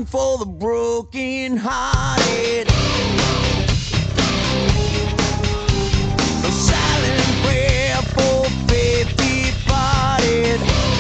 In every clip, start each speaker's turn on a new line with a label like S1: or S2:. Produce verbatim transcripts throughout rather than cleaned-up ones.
S1: song for the broken hearted. A silent prayer for faith departed.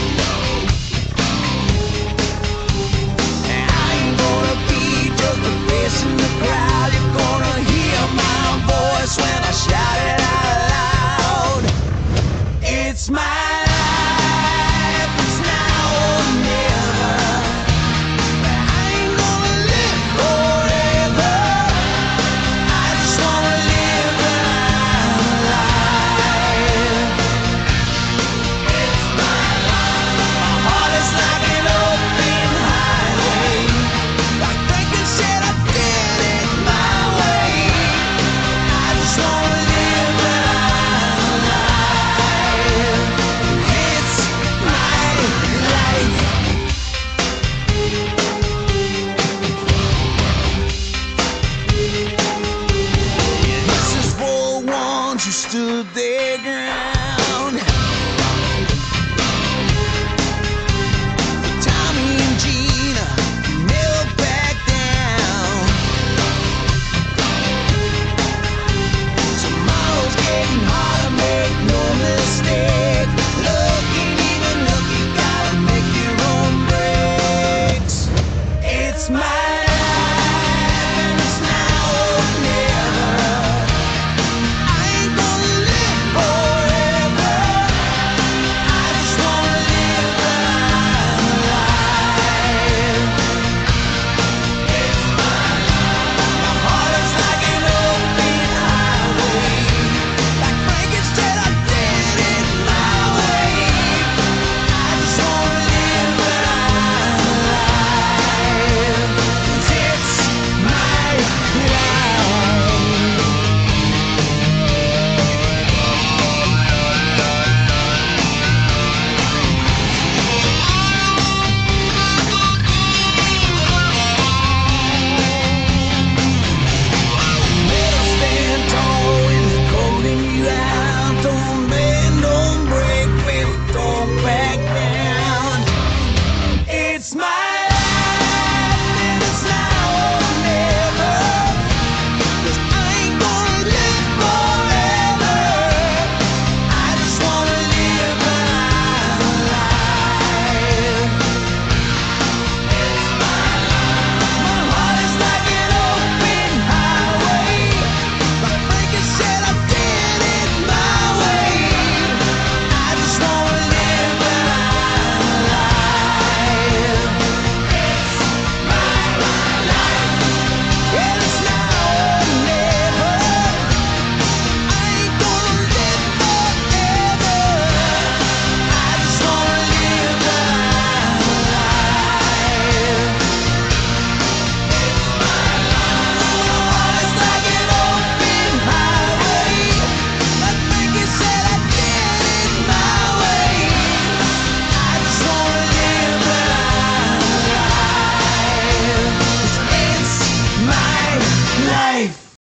S1: And I ain't gonna be just a face in the crowd. You're gonna hear my voice when I shout it out loud. It's my life, it's now or never. I ain't gonna live forever. I just wanna live when I'm alive. It's my life. My heart is like an open highway. Like Franklin said, I did it my way. I just wanna live when I'm alive. It's my life. This is for the ones who stood their ground.